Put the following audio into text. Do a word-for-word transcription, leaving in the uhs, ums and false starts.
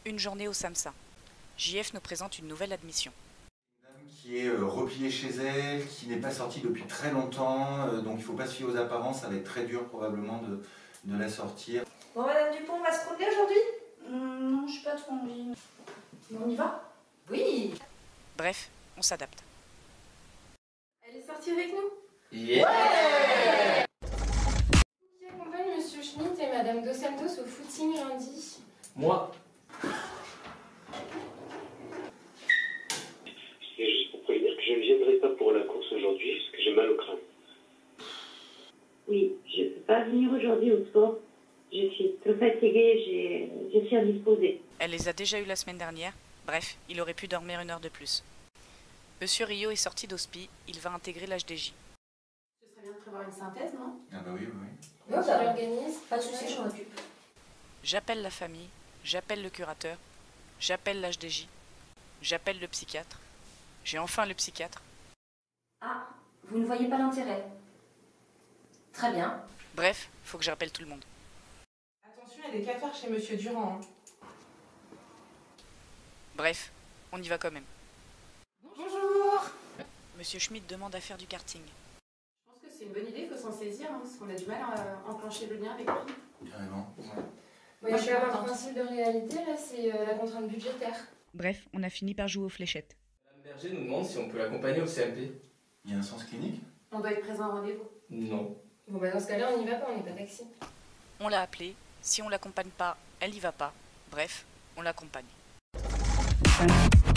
Une journée au SAMSA. J F nous présente une nouvelle admission. Une dame qui est euh, repliée chez elle, qui n'est pas sortie depuis très longtemps, euh, donc il ne faut pas se fier aux apparences, ça va être très dur probablement de, de la sortir. Bon, Madame Dupont, on va se promener aujourd'hui? Hum, Non, j'ai pas trop envie. On y va? Oui. Bref, on s'adapte. Elle est sortie avec nous? Yeah. Ouais. Qui accompagne Monsieur Schmitt et Madame Dos Santos au footing lundi? Moi. C'est juste pour prévenir que je ne viendrai pas pour la course aujourd'hui parce que j'ai mal au crâne. Oui, je ne peux pas venir aujourd'hui au sport. Je suis trop fatiguée, je suis indisposée. Elle les a déjà eues la semaine dernière. Bref, il aurait pu dormir une heure de plus. Monsieur Rio est sorti d'hospi, il va intégrer l'H D J. Ce serait bien de prévoir une synthèse, non? Ah bah oui, oui, oui. Oui, ça l'organise. Pas de soucis, je m'en occupe. J'appelle la famille, j'appelle le curateur, j'appelle l'H D J, j'appelle le psychiatre. J'ai enfin le psychiatre. Ah, vous ne voyez pas l'intérêt? Très bien. Bref, faut que je rappelle tout le monde. Attention, il y a des cafards chez Monsieur Durand. Hein. Bref, on y va quand même. Bonjour. Monsieur Schmitt demande à faire du karting. Je pense que c'est une bonne idée, il faut s'en saisir, hein, parce qu'on a du mal à enclencher le lien avec lui. Carrément. Ouais. Moi, il y a quand même un principe de réalité, là, c'est euh, la contrainte budgétaire. Bref, on a fini par jouer aux fléchettes. Madame Berger nous demande si on peut l'accompagner au C M P. Il y a un sens clinique? On doit être présent au rendez-vous. Non. Bon, bah dans ce cas-là, on n'y va pas, on n'est pas taxi. On l'a appelée, si on l'accompagne pas, elle y va pas. Bref, on l'accompagne. Thank you.